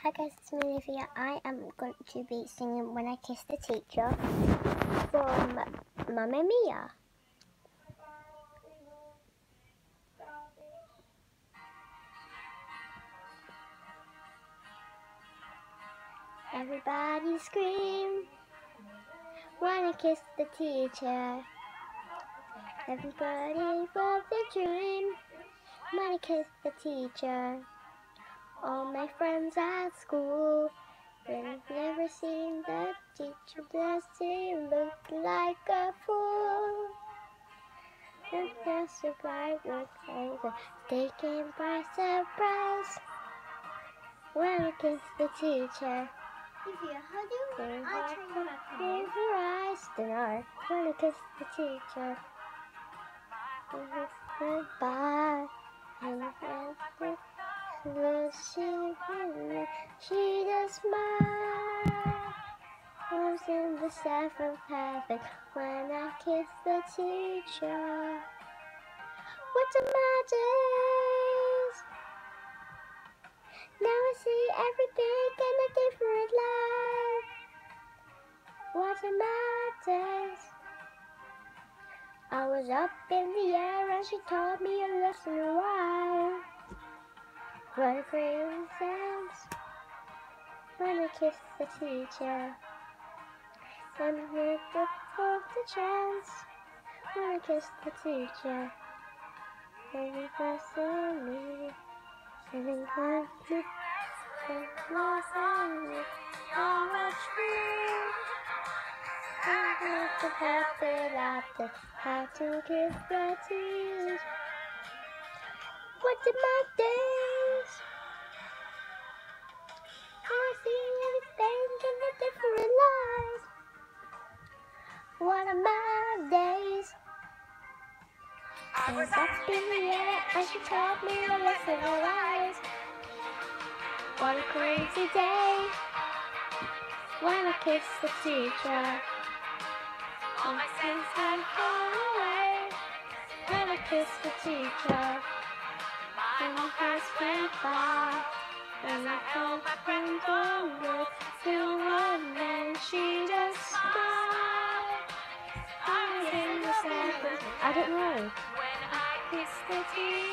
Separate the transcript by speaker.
Speaker 1: Hi guys, it's me Olivia. I am going to be singing When I Kiss the Teacher from Mamma Mia. Everybody scream when I kiss the teacher. Everybody love the dream when I kiss the teacher. All my friends at school, but I've never seen the teacher. Does he look like a fool? And that's a bright look over, taken by surprise when I kiss the teacher. Then I in her eyes, then I when I kiss the teacher. Goodbye, and she does smile. Was in the 7th heaven when I kiss the teacher. What a days! Now I see everything in a different light. What a days! I was up in the air and she taught me a lesson a while. What a great sense when I kiss the teacher. And with the chance when I kiss the teacher. Every person me, sitting back to how much fear. I have to have it after, have to kiss the tears. What did my days? I see everything in a different light. What are my days? I was up in the air and she taught me a lesson of life. What a crazy day when I kissed the teacher. All my sins had gone away when I kissed the teacher. And my heart went by and I told my friends over to one and she just smiled. I was in the 7th, I don't know. When I kiss the teacher.